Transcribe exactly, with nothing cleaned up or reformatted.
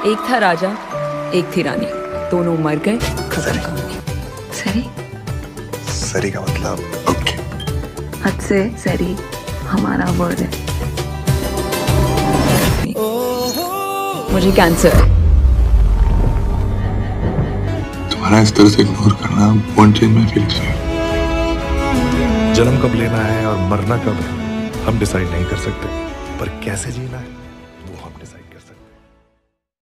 एक था राजा, एक थी रानी, दोनों मर गए, खत्म कहानी। सरी? सरी का मतलब ओके। हद से सरी हमारा वर्ड है। मुझे कैंसर है। तुम्हारा इस तरह से इग्नोर करना won't change my feelings। जन्म कब लेना है और मरना कब है हम डिसाइड नहीं कर सकते, पर कैसे जीना है